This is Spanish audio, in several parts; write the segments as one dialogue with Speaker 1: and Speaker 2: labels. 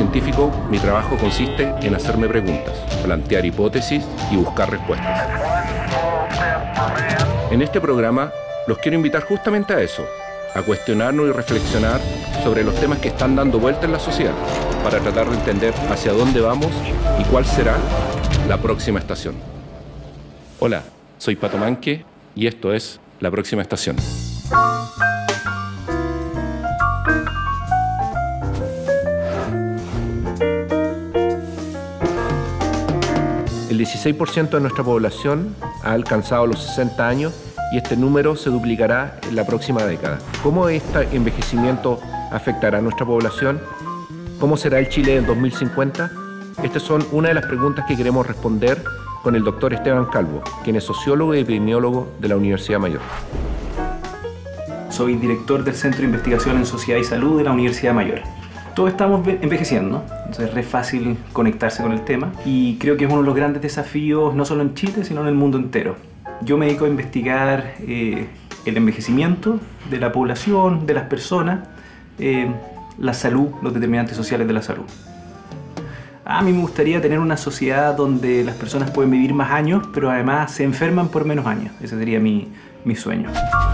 Speaker 1: científico, mi trabajo consiste en hacerme preguntas, plantear hipótesis y buscar respuestas. En este programa los quiero invitar justamente a eso, a cuestionarnos y reflexionar sobre los temas que están dando vuelta en la sociedad, para tratar de entender hacia dónde vamos y cuál será la próxima estación. Hola, soy Pato Manque y esto es La Próxima Estación. El 16% de nuestra población ha alcanzado los 60 años y este número se duplicará en la próxima década. ¿Cómo este envejecimiento afectará a nuestra población? ¿Cómo será el Chile del 2050? Estas son una de las preguntas que queremos responder con el doctor Esteban Calvo, quien es sociólogo y epidemiólogo de la Universidad Mayor.
Speaker 2: Soy director del Centro de Investigación en Sociedad y Salud de la Universidad Mayor. Todos estamos envejeciendo, entonces es re fácil conectarse con el tema y creo que es uno de los grandes desafíos no solo en Chile, sino en el mundo entero. Yo me dedico a investigar el envejecimiento de la población, de las personas, la salud, los determinantes sociales de la salud. A mí me gustaría tener una sociedad donde las personas pueden vivir más años, pero además se enferman por menos años. Ese sería mi sueño.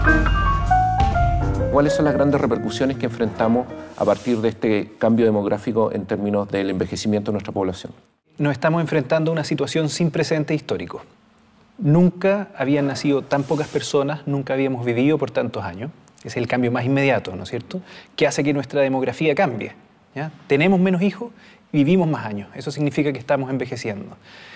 Speaker 1: ¿Cuáles son las grandes repercusiones que enfrentamos a partir de este cambio demográfico en términos del envejecimiento de nuestra población?
Speaker 2: Nos estamos enfrentando a una situación sin precedentes históricos. Nunca habían nacido tan pocas personas, nunca habíamos vivido por tantos años. Ese es el cambio más inmediato, ¿no es cierto?, que hace que nuestra demografía cambie, ¿ya? Tenemos menos hijos, vivimos más años. Eso significa que estamos envejeciendo.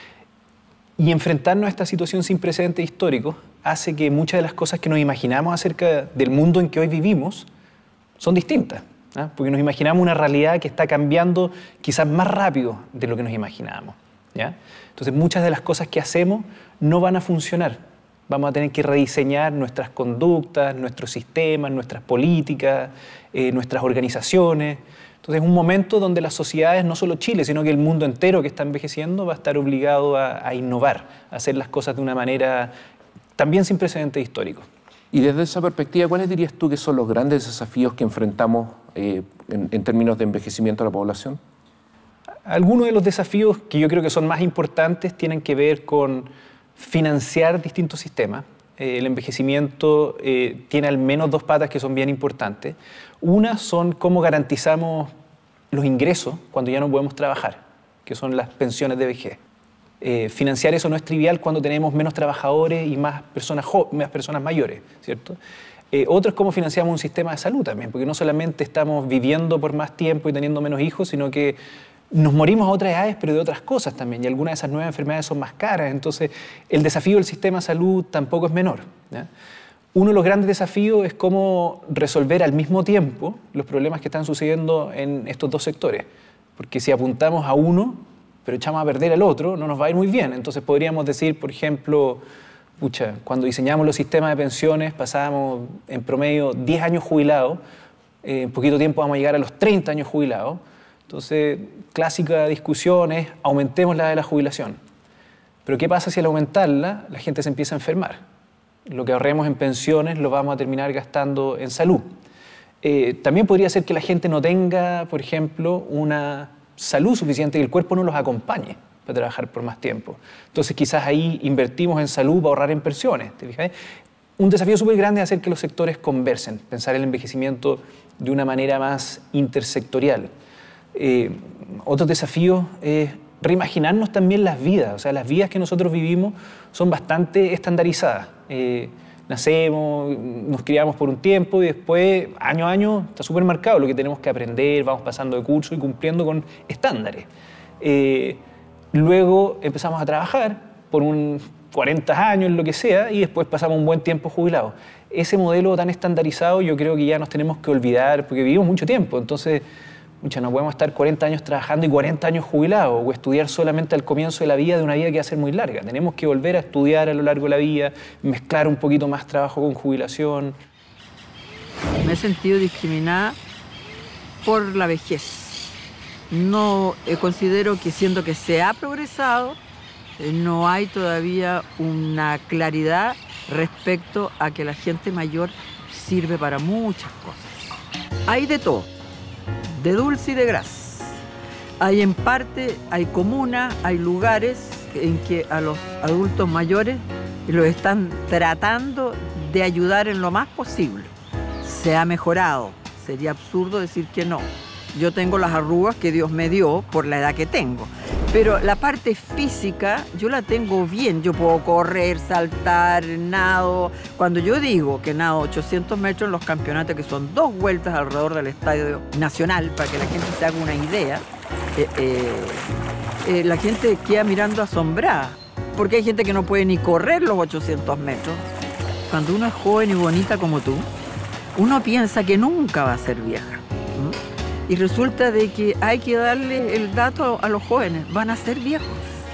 Speaker 2: Y enfrentarnos a esta situación sin precedentes históricos hace que muchas de las cosas que nos imaginamos acerca del mundo en que hoy vivimos son distintas, ¿ah? Porque nos imaginamos una realidad que está cambiando quizás más rápido de lo que nos imaginábamos, ¿ya? Entonces muchas de las cosas que hacemos no van a funcionar. Vamos a tener que rediseñar nuestras conductas, nuestros sistemas, nuestras políticas, nuestras organizaciones. Entonces es un momento donde las sociedades, no solo Chile, sino que el mundo entero que está envejeciendo va a estar obligado a innovar, a hacer las cosas de una manera también sin precedentes históricos.
Speaker 1: Y desde esa perspectiva, ¿cuáles dirías tú que son los grandes desafíos que enfrentamos en términos de envejecimiento de la población?
Speaker 2: Algunos de los desafíos que yo creo que son más importantes tienen que ver con financiar distintos sistemas. El envejecimiento tiene al menos dos patas que son bien importantes. Una son cómo garantizamos los ingresos cuando ya no podemos trabajar, que son las pensiones de vejez. Financiar eso no es trivial cuando tenemos menos trabajadores y más personas mayores, ¿cierto? Otro es cómo financiamos un sistema de salud también, porque no solamente estamos viviendo por más tiempo y teniendo menos hijos, sino que nos morimos a otras edades, pero de otras cosas también, y algunas de esas nuevas enfermedades son más caras. Entonces, el desafío del sistema de salud tampoco es menor, ¿ya? Uno de los grandes desafíos es cómo resolver al mismo tiempo los problemas que están sucediendo en estos dos sectores. Porque si apuntamos a uno, pero echamos a perder al otro, no nos va a ir muy bien. Entonces podríamos decir, por ejemplo, pucha, cuando diseñamos los sistemas de pensiones pasábamos en promedio 10 años jubilados, en poquito tiempo vamos a llegar a los 30 años jubilados. Entonces, clásica discusión es aumentemos la edad de la jubilación. Pero ¿qué pasa si al aumentarla la gente se empieza a enfermar? Lo que ahorremos en pensiones lo vamos a terminar gastando en salud. También podría ser que la gente no tenga, por ejemplo, una salud suficiente, que el cuerpo no los acompañe para trabajar por más tiempo. Entonces quizás ahí invertimos en salud para ahorrar en pensiones. ¿Te fijas? Un desafío súper grande es hacer que los sectores conversen, pensar el envejecimiento de una manera más intersectorial. Otro desafío es reimaginarnos también las vidas. O sea, las vidas que nosotros vivimos son bastante estandarizadas. Nacemos, nos criamos por un tiempo y después, año a año, está súper marcado lo que tenemos que aprender, vamos pasando de curso y cumpliendo con estándares. Luego empezamos a trabajar por 40 años, lo que sea, y después pasamos un buen tiempo jubilados. Ese modelo tan estandarizado yo creo que ya nos tenemos que olvidar porque vivimos mucho tiempo. Entonces, no podemos estar 40 años trabajando y 40 años jubilados o estudiar solamente al comienzo de la vida de una vida que va a ser muy larga. Tenemos que volver a estudiar a lo largo de la vida, mezclar un poquito más trabajo con jubilación.
Speaker 3: Me he sentido discriminada por la vejez. No considero que siendo que se ha progresado, no hay todavía una claridad respecto a que la gente mayor sirve para muchas cosas. Hay de todo. De dulce y de gras. en parte, hay comunas, hay lugares en que a los adultos mayores los están tratando de ayudar en lo más posible. Se ha mejorado, sería absurdo decir que no. Yo tengo las arrugas que Dios me dio por la edad que tengo, pero la parte física yo la tengo bien. Yo puedo correr, saltar, nado. Cuando yo digo que nado 800 metros en los campeonatos, que son 2 vueltas alrededor del Estadio Nacional, para que la gente se haga una idea, la gente queda mirando asombrada, porque hay gente que no puede ni correr los 800 metros. Cuando uno es joven y bonita como tú, uno piensa que nunca va a ser vieja. Y resulta de que hay que darle el dato a los jóvenes, van a ser viejos.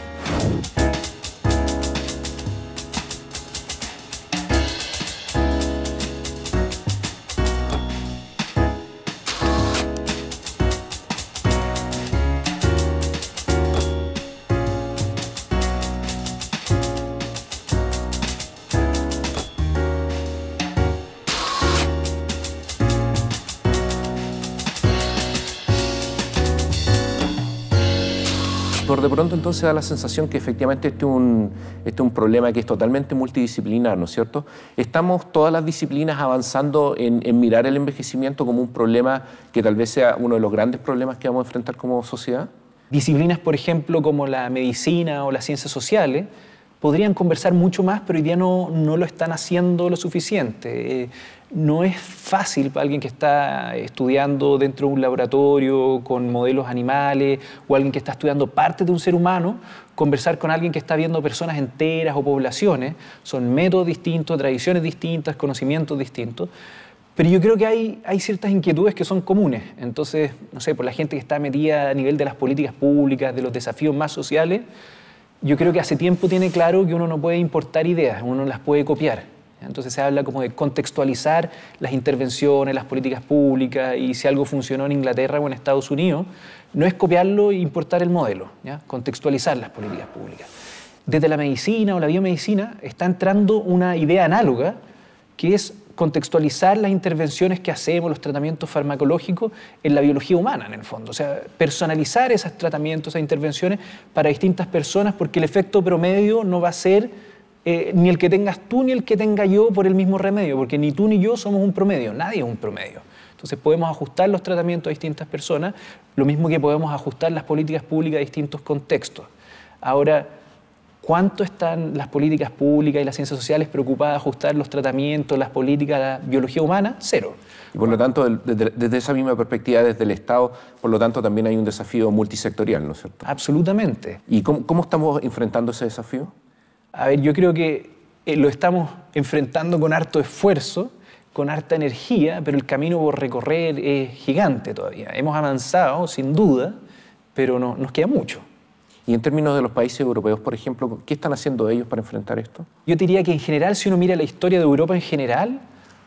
Speaker 1: De pronto entonces da la sensación que efectivamente este es un problema que es totalmente multidisciplinar, ¿no es cierto? ¿Estamos todas las disciplinas avanzando en mirar el envejecimiento como un problema que tal vez sea uno de los grandes problemas que vamos a enfrentar como sociedad?
Speaker 2: Disciplinas, por ejemplo, como la medicina o las ciencias sociales, podrían conversar mucho más, pero hoy día no lo están haciendo lo suficiente. No es fácil para alguien que está estudiando dentro de un laboratorio con modelos animales o alguien que está estudiando parte de un ser humano conversar con alguien que está viendo personas enteras o poblaciones. Son métodos distintos, tradiciones distintas, conocimientos distintos. Pero yo creo que hay ciertas inquietudes que son comunes. Entonces, no sé, por la gente que está metida a nivel de las políticas públicas, de los desafíos más sociales, yo creo que hace tiempo tiene claro que uno no puede importar ideas, uno no las puede copiar. Entonces se habla como de contextualizar las intervenciones, las políticas públicas, y si algo funcionó en Inglaterra o en Estados Unidos, no es copiarlo e importar el modelo, ¿ya? Contextualizar las políticas públicas. Desde la medicina o la biomedicina está entrando una idea análoga, que es contextualizar las intervenciones que hacemos, los tratamientos farmacológicos en la biología humana, en el fondo. O sea, personalizar esos tratamientos, esas intervenciones para distintas personas, porque el efecto promedio no va a ser ni el que tengas tú ni el que tenga yo por el mismo remedio, porque ni tú ni yo somos un promedio, nadie es un promedio. Entonces podemos ajustar los tratamientos a distintas personas, lo mismo que podemos ajustar las políticas públicas a distintos contextos. Ahora, ¿cuánto están las políticas públicas y las ciencias sociales preocupadas de ajustar los tratamientos, las políticas a la biología humana? Cero.
Speaker 1: Y por lo tanto, desde esa misma perspectiva, desde el Estado, por lo tanto también hay un desafío multisectorial, ¿no es cierto?
Speaker 2: Absolutamente.
Speaker 1: ¿Y cómo estamos enfrentando ese desafío?
Speaker 2: A ver, yo creo que lo estamos enfrentando con harto esfuerzo, con harta energía, pero el camino por recorrer es gigante todavía. Hemos avanzado, sin duda, pero nos queda mucho.
Speaker 1: Y en términos de los países europeos, por ejemplo, ¿qué están haciendo ellos para enfrentar esto?
Speaker 2: Yo diría que en general, si uno mira la historia de Europa en general,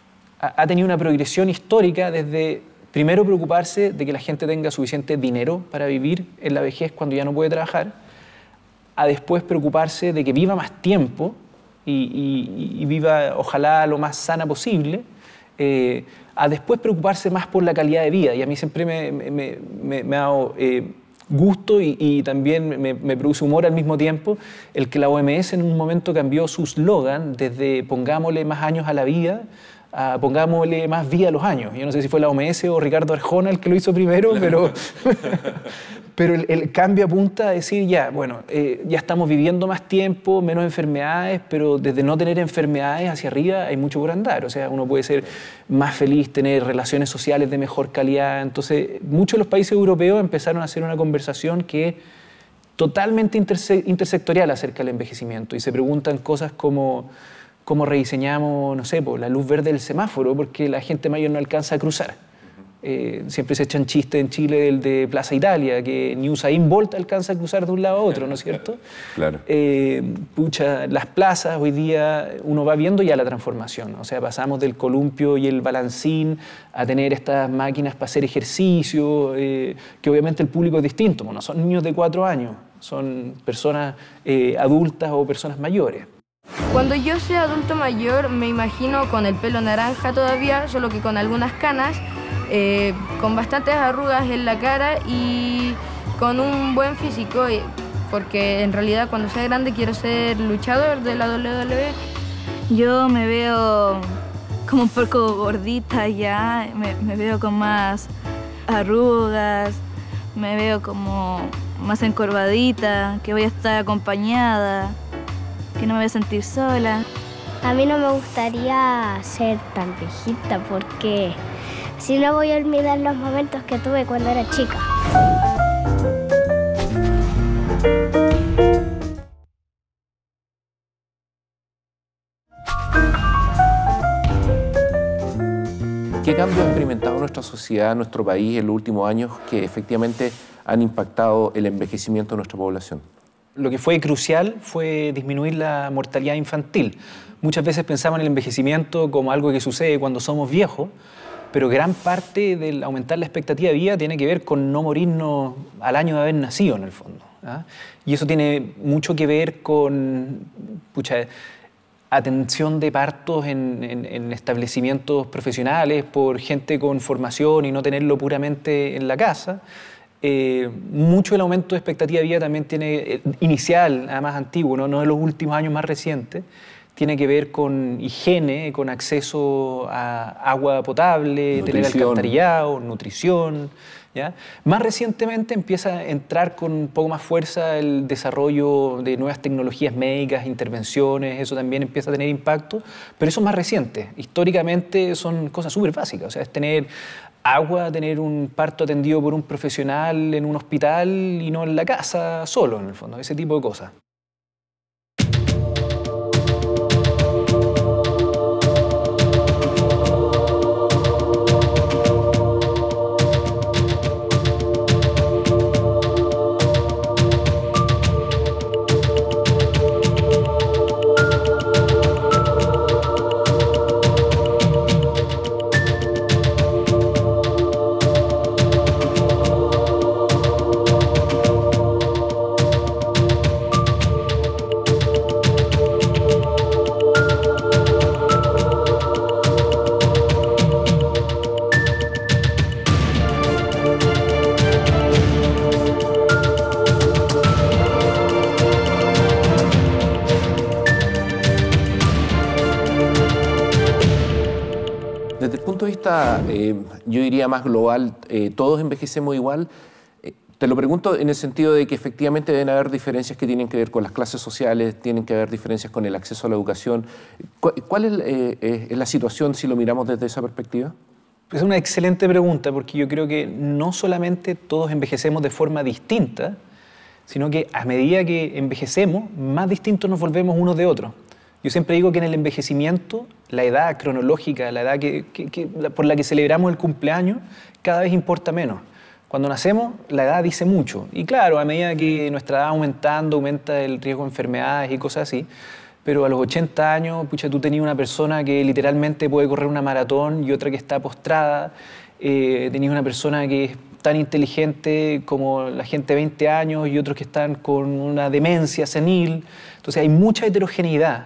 Speaker 2: ha tenido una progresión histórica desde, primero, preocuparse de que la gente tenga suficiente dinero para vivir en la vejez cuando ya no puede trabajar, a después preocuparse de que viva más tiempo y viva, ojalá, lo más sana posible, a después preocuparse más por la calidad de vida. Y a mí siempre me ha dado gusto y también me produce humor al mismo tiempo el que la OMS en un momento cambió su slogan desde pongámosle más años a la vida a pongámosle más vida a los años. Yo no sé si fue la OMS o Ricardo Arjona el que lo hizo primero, pero el cambio apunta a decir ya estamos viviendo más tiempo, menos enfermedades, pero desde no tener enfermedades hacia arriba hay mucho por andar. O sea, uno puede ser más feliz, tener relaciones sociales de mejor calidad. Entonces, muchos de los países europeos empezaron a hacer una conversación que es totalmente intersectorial acerca del envejecimiento y se preguntan cosas como cómo rediseñamos, no sé, la luz verde del semáforo porque la gente mayor no alcanza a cruzar. Siempre se echan chistes en Chile del de Plaza Italia, que ni Usain Bolt alcanza a cruzar de un lado a otro, ¿no es cierto?
Speaker 1: Claro.
Speaker 2: Las plazas, hoy día uno va viendo ya la transformación. O sea, pasamos del columpio y el balancín a tener estas máquinas para hacer ejercicio, que obviamente el público es distinto, no son niños de 4 años, son personas adultas o personas mayores.
Speaker 4: Cuando yo sea adulto mayor me imagino con el pelo naranja todavía, solo que con algunas canas, con bastantes arrugas en la cara y con un buen físico, porque en realidad cuando sea grande quiero ser luchador de la WWE.
Speaker 5: Yo me veo como un poco gordita ya, me veo con más arrugas, me veo como más encorvadita, que voy a estar acompañada, que no me voy a sentir sola.
Speaker 6: A mí no me gustaría ser tan viejita porque si no voy a olvidar los momentos que tuve cuando era chica.
Speaker 1: ¿Qué cambios ha experimentado nuestra sociedad, nuestro país en los últimos años que efectivamente han impactado el envejecimiento de nuestra población?
Speaker 2: Lo que fue crucial fue disminuir la mortalidad infantil. Muchas veces pensamos en el envejecimiento como algo que sucede cuando somos viejos, pero gran parte del aumentar la expectativa de vida tiene que ver con no morirnos al año de haber nacido, en el fondo, ¿ah? Y eso tiene mucho que ver con atención de partos en establecimientos profesionales por gente con formación y no tenerlo puramente en la casa. Mucho el aumento de expectativa de vida también tiene, inicial, además antiguo, no de los últimos años más recientes, tiene que ver con higiene, con acceso a agua potable, tener alcantarillado, nutrición, ¿ya? Más recientemente empieza a entrar con un poco más fuerza el desarrollo de nuevas tecnologías médicas, intervenciones, eso también empieza a tener impacto, pero eso es más reciente. Históricamente son cosas súper básicas, o sea, es tener agua, tener un parto atendido por un profesional en un hospital y no en la casa solo, en el fondo, ese tipo de cosas.
Speaker 1: Desde el punto de vista, yo diría más global, todos envejecemos igual. Te lo pregunto en el sentido de que efectivamente deben haber diferencias que tienen que ver con las clases sociales, tienen que haber diferencias con el acceso a la educación. ¿Cuál es la situación si lo miramos desde esa perspectiva?
Speaker 2: Es una excelente pregunta porque yo creo que no solamente todos envejecemos de forma distinta, sino que a medida que envejecemos, más distintos nos volvemos unos de otros. Yo siempre digo que en el envejecimiento, la edad cronológica, la edad por la que celebramos el cumpleaños, cada vez importa menos. Cuando nacemos, la edad dice mucho. Y claro, a medida que nuestra edad aumentando, aumenta el riesgo de enfermedades y cosas así. Pero a los 80 años, pucha, tú tenías una persona que literalmente puede correr una maratón y otra que está postrada. Tenías una persona que es tan inteligente como la gente de 20 años y otros que están con una demencia senil. Entonces hay mucha heterogeneidad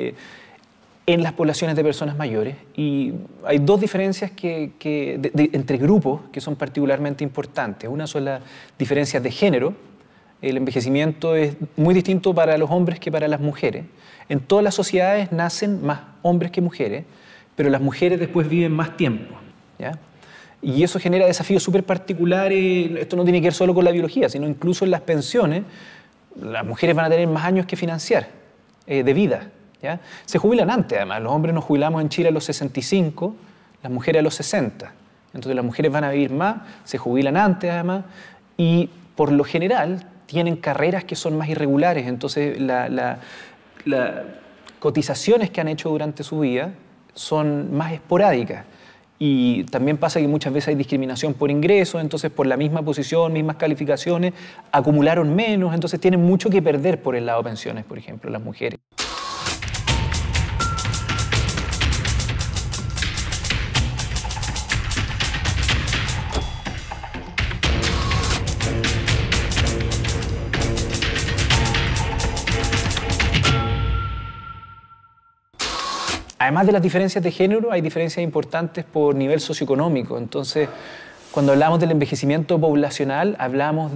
Speaker 2: en las poblaciones de personas mayores y hay dos diferencias entre grupos que son particularmente importantes. Una son las diferencias de género. El envejecimiento es muy distinto para los hombres que para las mujeres. En todas las sociedades nacen más hombres que mujeres, pero las mujeres después viven más tiempo, ¿ya? Y eso genera desafíos súper particulares. Esto no tiene que ver solo con la biología, sino incluso en las pensiones. Las mujeres van a tener más años que financiar de vida, ¿ya? Se jubilan antes, además. Los hombres nos jubilamos en Chile a los 65, las mujeres a los 60. Entonces las mujeres van a vivir más, se jubilan antes, además, y por lo general tienen carreras que son más irregulares. Entonces las cotizaciones que han hecho durante su vida son más esporádicas. Y también pasa que muchas veces hay discriminación por ingresos, entonces por la misma posición, mismas calificaciones, acumularon menos, entonces tienen mucho que perder por el lado de pensiones, por ejemplo, las mujeres. Además de las diferencias de género, hay diferencias importantes por nivel socioeconómico. Entonces, Cuando hablamos del envejecimiento poblacional, hablamos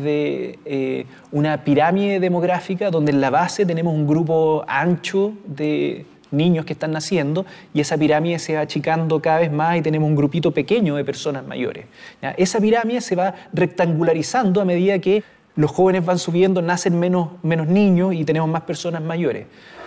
Speaker 2: de una pirámide demográfica donde en la base tenemos un grupo ancho de niños que están naciendo y esa pirámide se va achicando cada vez más y tenemos un grupito pequeño de personas mayores. ¿Ya? Esa pirámide se va rectangularizando a medida que los jóvenes van subiendo, nacen menos niños y tenemos más personas mayores.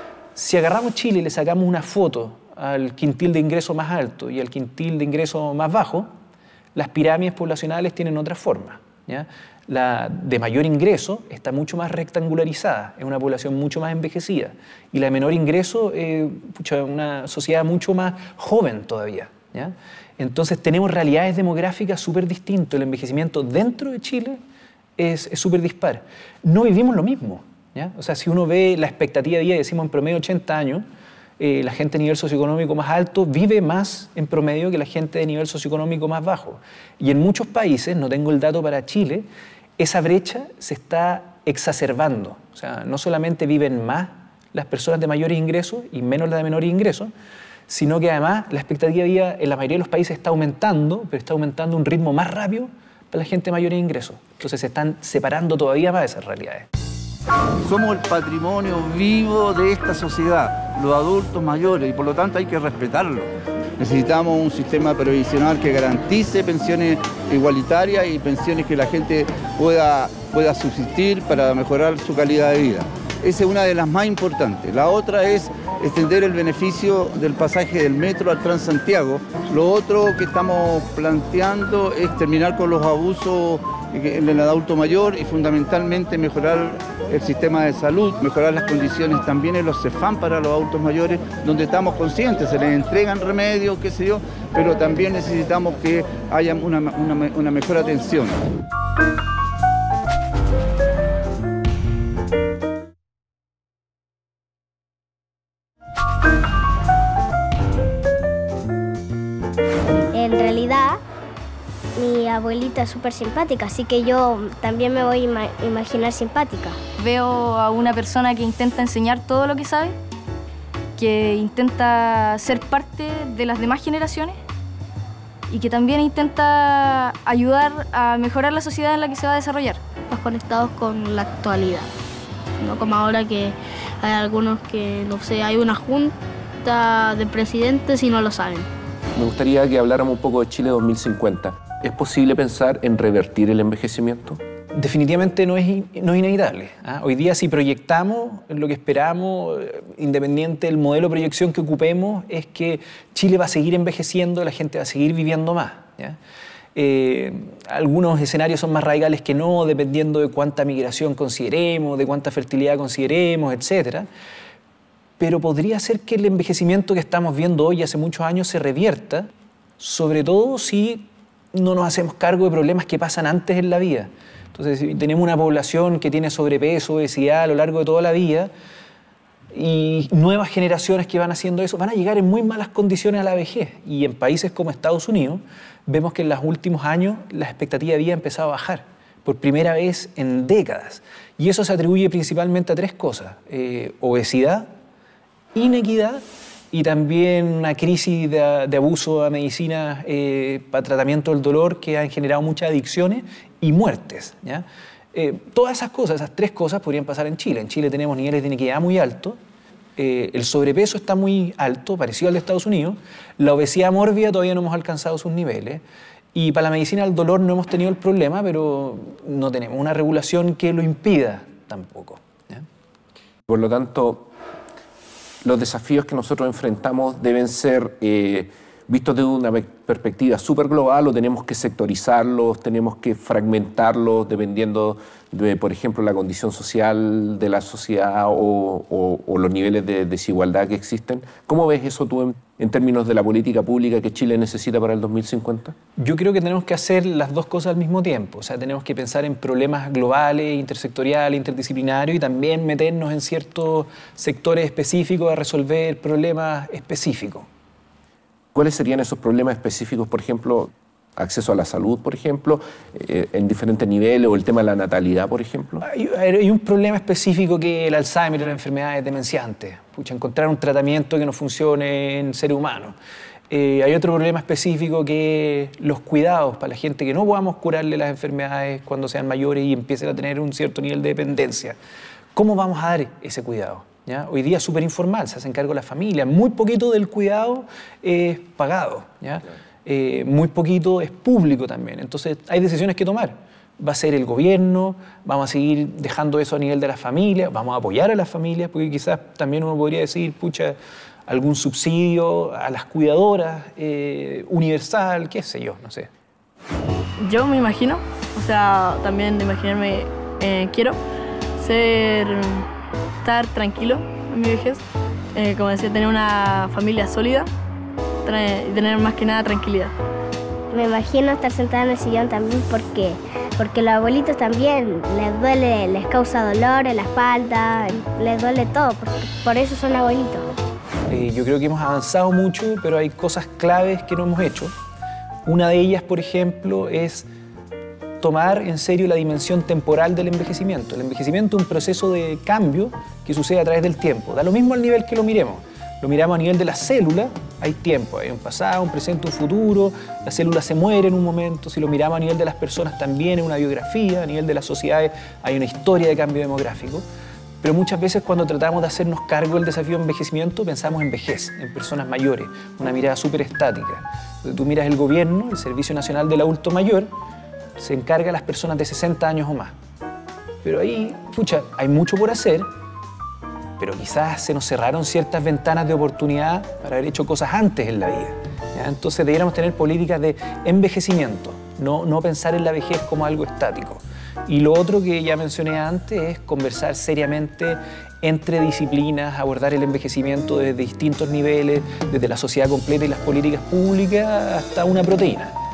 Speaker 2: Si agarramos Chile y le sacamos una foto al quintil de ingreso más alto y al quintil de ingreso más bajo, las pirámides poblacionales tienen otra forma, ¿ya? La de mayor ingreso está mucho más rectangularizada, es una población mucho más envejecida. Y la de menor ingreso es una sociedad mucho más joven todavía, ¿ya? Entonces tenemos realidades demográficas súper distintas. El envejecimiento dentro de Chile es súper dispar. No vivimos lo mismo, ¿ya? O sea, si uno ve la expectativa de vida, decimos en promedio 80 años, la gente de nivel socioeconómico más alto vive más en promedio que la gente de nivel socioeconómico más bajo. Y en muchos países, no tengo el dato para Chile, esa brecha se está exacerbando. O sea, no solamente viven más las personas de mayores ingresos y menos las de menores ingresos, sino que además la expectativa de vida en la mayoría de los países está aumentando, pero está aumentando a un ritmo más rápido para la gente de mayores ingresos. Entonces se están separando todavía más esas realidades.
Speaker 7: Somos el patrimonio vivo de esta sociedad, los adultos mayores, y por lo tanto hay que respetarlo. Necesitamos un sistema previsional que garantice pensiones igualitarias y pensiones que la gente pueda subsistir para mejorar su calidad de vida. Esa es una de las más importantes. La otra es extender el beneficio del pasaje del metro al Transantiago. Lo otro que estamos planteando es terminar con los abusos en el adulto mayor y fundamentalmente mejorar el sistema de salud, mejorar las condiciones también en los CEFAM para los adultos mayores, donde estamos conscientes, se les entregan remedios, qué sé yo, pero también necesitamos que haya una mejor atención.
Speaker 6: En realidad, mi abuelita es súper simpática, así que yo también me voy a imaginar simpática.
Speaker 4: Veo a una persona que intenta enseñar todo lo que sabe, que intenta ser parte de las demás generaciones y que también intenta ayudar a mejorar la sociedad en la que se va a desarrollar.
Speaker 8: Más conectados con la actualidad, no como ahora que hay algunos que, no sé, hay una junta de presidentes y no lo saben.
Speaker 1: Me gustaría que habláramos un poco de Chile 2050. ¿Es posible pensar en revertir el envejecimiento?
Speaker 2: Definitivamente no es inevitable, ¿ah? Hoy día si proyectamos lo que esperamos, independiente del modelo de proyección que ocupemos, es que Chile va a seguir envejeciendo, la gente va a seguir viviendo más, ¿ya? Algunos escenarios son más radicales que no, dependiendo de cuánta migración consideremos, de cuánta fertilidad consideremos, etc. Pero podría ser que el envejecimiento que estamos viendo hoy hace muchos años se revierta, sobre todo si no nos hacemos cargo de problemas que pasan antes en la vida. Entonces, si tenemos una población que tiene sobrepeso, obesidad a lo largo de toda la vida y nuevas generaciones que van haciendo eso, van a llegar en muy malas condiciones a la vejez. Y en países como Estados Unidos vemos que en los últimos años la expectativa de vida ha empezado a bajar por primera vez en décadas. Y eso se atribuye principalmente a tres cosas: obesidad, inequidad y también una crisis de abuso a medicinas para tratamiento del dolor que han generado muchas adicciones y muertes, ¿ya? Todas esas cosas, esas tres cosas podrían pasar en Chile. En Chile tenemos niveles de inequidad muy altos, el sobrepeso está muy alto, parecido al de Estados Unidos, la obesidad mórbida todavía no hemos alcanzado sus niveles y para la medicina del dolor no hemos tenido el problema, pero no tenemos una regulación que lo impida tampoco, ¿ya?
Speaker 1: Por lo tanto, los desafíos que nosotros enfrentamos deben ser vistos desde una perspectiva súper global, o tenemos que sectorizarlos, tenemos que fragmentarlos dependiendo de, por ejemplo, la condición social de la sociedad o los niveles de desigualdad que existen. ¿Cómo ves eso tú en términos de la política pública que Chile necesita para el 2050?
Speaker 2: Yo creo que tenemos que hacer las dos cosas al mismo tiempo. O sea, tenemos que pensar en problemas globales, intersectoriales, interdisciplinarios y también meternos en ciertos sectores específicos a resolver problemas específicos.
Speaker 1: ¿Cuáles serían esos problemas específicos, por ejemplo, acceso a la salud, por ejemplo, en diferentes niveles, o el tema de la natalidad, por ejemplo?
Speaker 2: Hay un problema específico que es el Alzheimer y las enfermedades demenciantes. Encontrar un tratamiento que no funcione en seres humanos. Hay otro problema específico que es los cuidados para la gente que no podamos curarle las enfermedades cuando sean mayores y empiecen a tener un cierto nivel de dependencia. ¿Cómo vamos a dar ese cuidado? ¿Ya? Hoy día es súper informal, se hacen cargo la familia. Muy poquito del cuidado es pagado, ¿ya? Claro. Muy poquito es público también. Entonces hay decisiones que tomar. Va a ser el gobierno, vamos a seguir dejando eso a nivel de las familias, vamos a apoyar a las familias, porque quizás también uno podría decir, pucha, algún subsidio a las cuidadoras, universal, qué sé yo, no sé.
Speaker 9: Yo me imagino, o sea, también de imaginarme, quiero estar tranquilo en mi vejez, como decía, tener una familia sólida y tener más que nada tranquilidad.
Speaker 6: Me imagino estar sentada en el sillón también porque los abuelitos también les duele, les causa dolor en la espalda, les duele todo, por eso son abuelitos.
Speaker 2: Yo creo que hemos avanzado mucho, pero hay cosas claves que no hemos hecho. Una de ellas, por ejemplo, es tomar en serio la dimensión temporal del envejecimiento. El envejecimiento es un proceso de cambio que sucede a través del tiempo. Da lo mismo al nivel que lo miremos. Lo miramos a nivel de la célula, hay tiempo, hay un pasado, un presente, un futuro, la célula se muere en un momento. Si lo miramos a nivel de las personas también es una biografía, a nivel de las sociedades hay una historia de cambio demográfico. Pero muchas veces cuando tratamos de hacernos cargo del desafío de envejecimiento pensamos en vejez, en personas mayores, una mirada súper estática. Tú miras el gobierno, el Servicio Nacional del Adulto Mayor, se encarga a las personas de 60 años o más. Pero ahí, pucha, hay mucho por hacer, pero quizás se nos cerraron ciertas ventanas de oportunidad para haber hecho cosas antes en la vida, ¿ya? Entonces deberíamos tener políticas de envejecimiento, no pensar en la vejez como algo estático. Y lo otro que ya mencioné antes es conversar seriamente entre disciplinas, abordar el envejecimiento desde distintos niveles, desde la sociedad completa y las políticas públicas hasta una proteína.